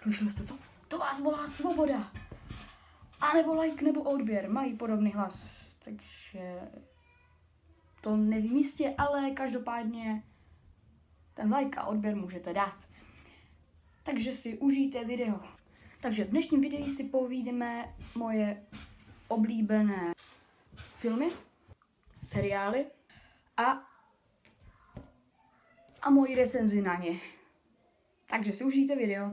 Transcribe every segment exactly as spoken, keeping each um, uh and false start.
Slyšeli jste to? To vás volá Svoboda. A nebo like, nebo odběr. Mají podobný hlas. Takže to nevím jistě, ale každopádně ten like a odběr můžete dát. Takže si užijte video. Takže v dnešním videu si povídeme moje oblíbené filmy, seriály a, a moji recenzi na ně. Takže si užijte video.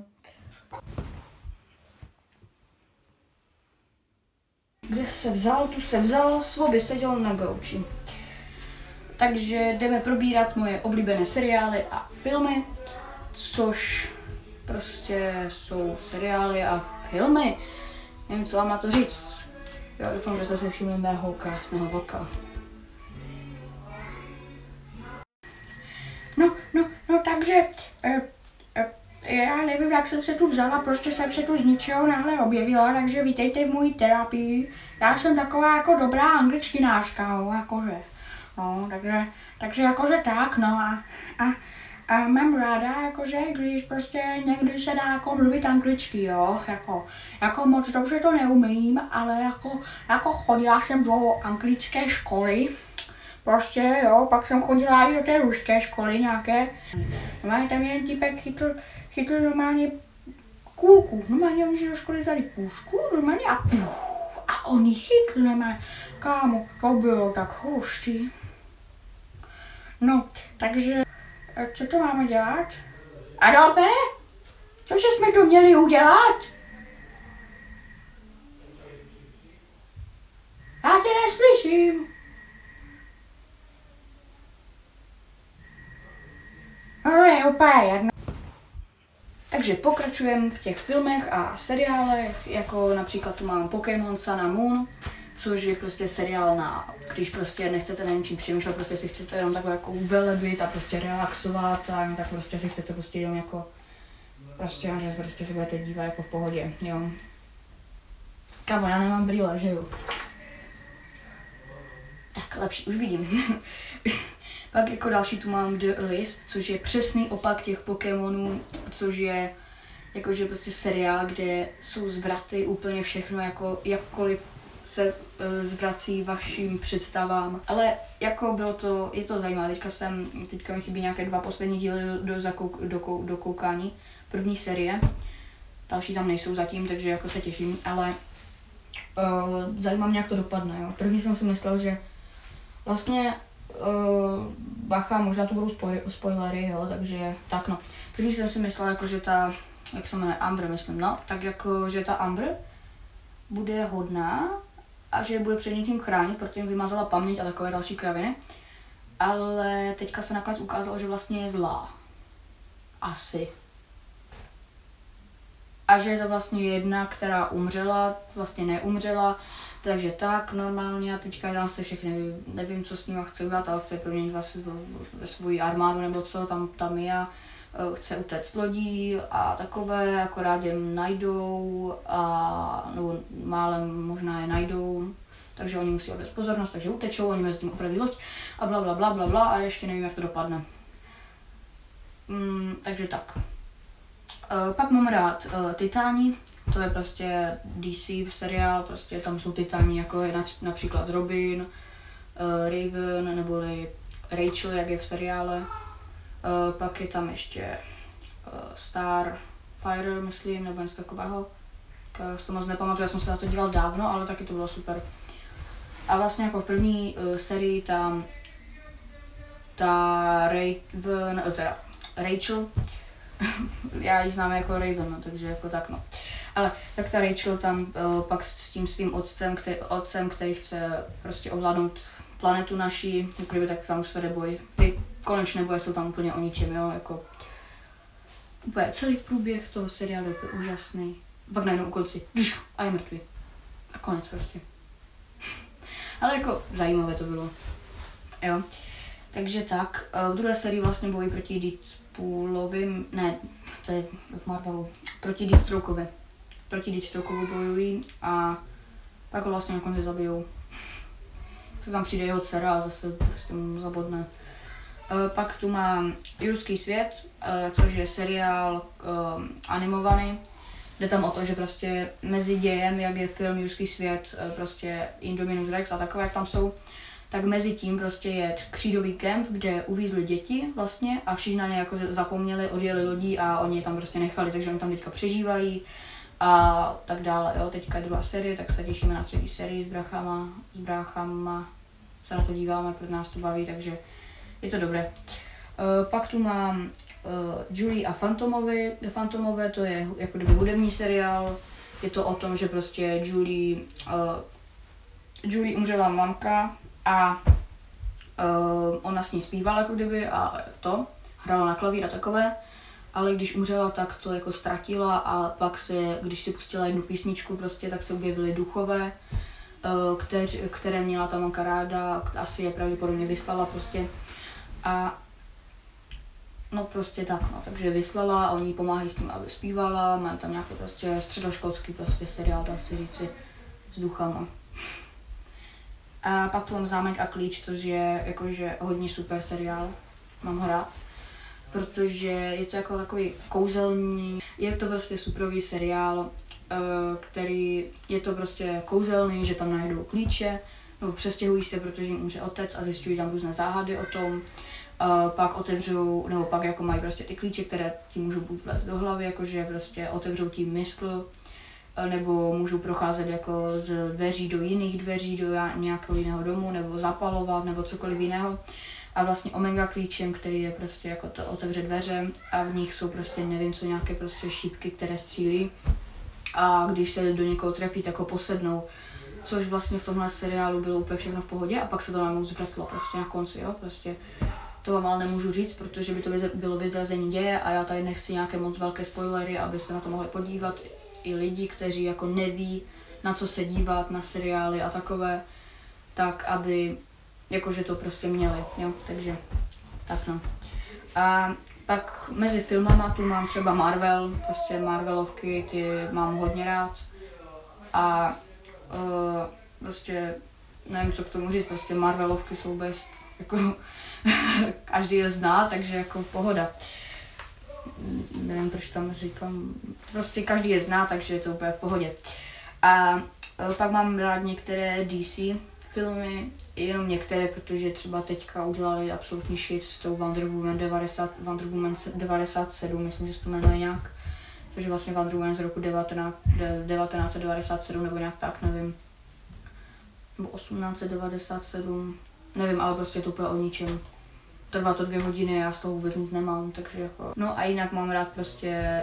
Kde se vzal, tu se vzal, Svoby seděl na gauči. Takže jdeme probírat moje oblíbené seriály a filmy, což prostě jsou seriály a filmy. Nevím, co vám na to říct. Jo, doufám, že jste se všimli mého krásného vlka. No, no, no, takže eh, eh, já nevím, jak jsem se tu vzala, prostě jsem se tu z ničeho náhle objevila, takže vítejte v mojí terapii. Já jsem taková jako dobrá angličtinářka, no, jakože. No, takže, takže jakože tak, no a, a, a mám ráda, jakože, když prostě někdy se dá jako mluvit anglicky, jo, jako, jako moc dobře to neumím, ale jako, jako chodila jsem do anglické školy, prostě, jo, pak jsem chodila i do té ruské školy nějaké. Normálně tam jeden týpek chytl, chytl normálně kůlku, normálně oni do školy vzali pušku, normálně a puf, a on ji chytl, normálně, kámo, to bylo tak hustý. No, takže, co to máme dělat? Adolfe? Cože jsme to měli udělat? Já tě neslyším. No je úplně jedno. Takže pokračujeme v těch filmech a seriálech, jako například tu mám Pokémon Sun and Moon, což je prostě seriál na, když prostě nechcete na něčím přemýšlet, prostě si chcete jenom takhle jako uvelebit a prostě relaxovat a tak prostě si chcete prostě jenom jako, prostě, že prostě si budete dívat jako v pohodě, jo. Kámo, já nemám brýle, že jo. Tak, lepší, už vidím. Pak jako další tu mám The List, což je přesný opak těch Pokémonů, což je jakože prostě seriál, kde jsou zvraty úplně všechno, jako jakkoliv se uh, zvrací vašim představám. Ale jako bylo to, je to zajímavé, teďka jsem, teďka mi chybí nějaké dva poslední díly do, zakouk, do, do koukání, první série, další tam nejsou zatím, takže jako se těším, ale uh, zajímá mě, jak to dopadne, jo. První jsem si myslel, že vlastně Uh, bacha, možná to budou spoj, spoilery, jo, takže tak no. První jsem si myslela, jako, že ta, jak se jmenuje, Amber, myslím, no, tak jako, že ta Amber bude hodná a že bude před něčím chránit, protože jim vymazala paměť a takové další kraviny. Ale teďka se nakonec ukázalo, že vlastně je zlá. Asi. A že je to vlastně jedna, která umřela, vlastně neumřela. Takže tak, normálně a teďka tam chce všechny, nevím, co s nima chce udělat, ale chce proměnit vlastně ve svoji armádu nebo co, tam ta Mia chce utéct lodí a takové, akorát je najdou a, nebo málem možná je najdou, takže oni musí odvést pozornost, takže utečou, oni mezi tím opraví loď a bla bla bla bla bla a ještě nevím, jak to dopadne. Mm, takže tak. Uh, pak mám rád uh, Titáni, to je prostě D C seriál, prostě tam jsou Titáni, jako je například Robin, uh, Raven neboli Rachel, jak je v seriále. Uh, pak je tam ještě uh, Starfire, myslím, nebo něco takového. Já si to moc nepamatuju, já jsem se na to díval dávno, ale taky to bylo super. A vlastně jako v první uh, sérii tam ta Raven, uh, teda Rachel, já ji znám jako Raven, no, takže jako tak no. Ale tak ta Rachel tam uh, pak s tím svým otcem, který, otcem, který chce prostě ovládnout planetu naší, kdyby tak tam svede boj. Ty konečné boje jsou tam úplně o ničem, jo, jako úplně celý průběh toho seriálu je úžasný. Pak najednou u konci a je mrtvý. A konec prostě. Ale jako zajímavé to bylo, jo. Takže tak, uh, v druhé sérii vlastně bojí proti Deadpoolovi, ne, to je v Marvelu, proti Deathstrokeovi. Proti Deathstrokeovi bojují a pak ho vlastně na konci zabijou. To tam přijde jeho dcera a zase prostě mu zabodne. Uh, pak tu mám Jurský svět, uh, což je seriál uh, animovaný, Jde tam o to, že prostě mezi dějem, jak je film Jurský svět, prostě Indominus Rex a takové, jak tam jsou, tak mezi tím prostě je křídový kemp, kde uvízli děti vlastně a všichni na ně jako zapomněli, odjeli lodí a oni je tam prostě nechali, takže oni tam teďka přežívají a tak dále, jo. Teďka je druhá série, tak se těšíme na třetí sérii s bráchama, s bráchama se na to díváme, protože nás to baví, takže je to dobré. Uh, pak tu mám uh, Julie a Fantomovi. Fantomové to je jako kdyby hudební seriál. Je to o tom, že prostě Julie, uh, Julie umřela mamka a uh, ona s ní zpívala jako kdyby a to, hrála na klavír a takové, ale když umřela, tak to jako ztratila a pak se, když si pustila jednu písničku prostě, tak se objevily duchové, uh, kteř, které měla ta mamka ráda, asi je pravděpodobně vyslala prostě a no prostě tak, no, takže vyslala a oni pomáhají s tím, aby zpívala, mají tam nějaký prostě středoškolský prostě seriál, dá se říci, s duchama. A pak tu mám Zámek a klíč, což je jakože hodně super seriál, mám ho rád, protože je to jako takový kouzelný, je to prostě superový seriál, který je to prostě kouzelný, že tam najdou klíče, nebo přestěhují se, protože jim umře otec a zjišťují tam různé záhady o tom. Uh, pak otevřou, nebo pak jako mají prostě ty klíče, které ti můžou buď vlézt do hlavy, jakože prostě otevřou tím mysl, uh, nebo můžou procházet jako z dveří do jiných dveří, do nějakého jiného domu, nebo zapalovat, nebo cokoliv jiného. A vlastně omega klíčem, který je prostě jako to otevře dveře a v nich jsou prostě nevím co, nějaké prostě šípky, které střílí. A když se do někoho trefí, tak ho posednou. Což vlastně v tomhle seriálu bylo úplně všechno v pohodě a pak se to najednou zvratlo prostě na konci, jo, prostě. To vám ale nemůžu říct, protože by to bylo vyzrazení děje a já tady nechci nějaké moc velké spoilery, aby se na to mohli podívat i lidi, kteří jako neví, na co se dívat, na seriály a takové, tak aby jakože to prostě měli, jo, takže tak no. A pak mezi filmama tu mám třeba Marvel, prostě Marvelovky, ty mám hodně rád a uh, prostě nevím, co k tomu říct, prostě Marvelovky jsou best, jako každý je zná, takže jako pohoda. Nevím, proč tam říkám, prostě každý je zná, takže je to úplně v pohodě. A pak mám rád některé D C filmy, jenom některé, protože třeba teďka udělali absolutní shit s tou Wonder Woman, devadesát, Wonder Woman devadesát sedm, myslím, že se to jmenuje nějak. Což je vlastně Wonder Woman z roku devatenáct set devadesát sedm nebo nějak tak, nevím. Nebo osmnáct set devadesát sedm, nevím, ale prostě je to úplně o ničem. Trvá to dvě hodiny, já z toho vůbec nic nemám, takže jako... No a jinak mám rád prostě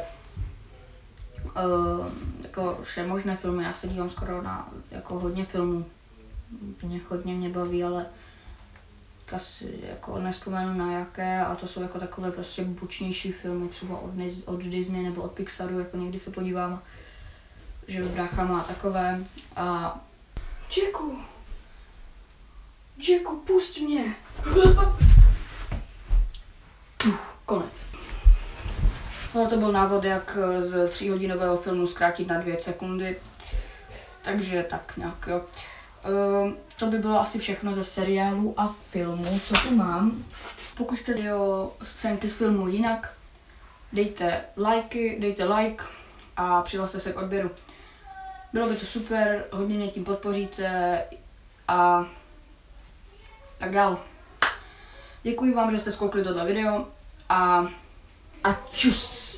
uh, jako vše možné filmy, já se dívám skoro na jako hodně filmů. Mě hodně mě baví, ale asi jako nespomenu na jaké a to jsou jako takové prostě bučnější filmy, třeba od, od Disney nebo od Pixaru, jako někdy se podívám, že brácha má takové a... Jacku! Jacku, pusť mě! Konec. No to byl návod, jak z tříhodinového filmu zkrátit na dvě sekundy. Takže tak nějak, jo. Uh, to by bylo asi všechno ze seriálu a filmu, co tu mám. Pokud chcete o scénky z filmu jinak, dejte lajky, dejte like a přihlaste se k odběru. Bylo by to super, hodně mě tím podpoříte a tak dál. Děkuji vám, že jste zkoukli tohle video a, a čus!